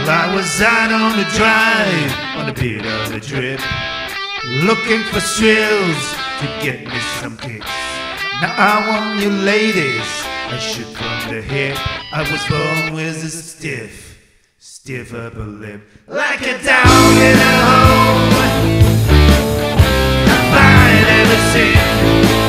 Well, I was out on the drive, on a bit of a drip, looking for thrills to get me some kicks. Now I want you ladies, I shoot from the hip. I was born with a stiff upper lip, like a dog in a hole. I find everything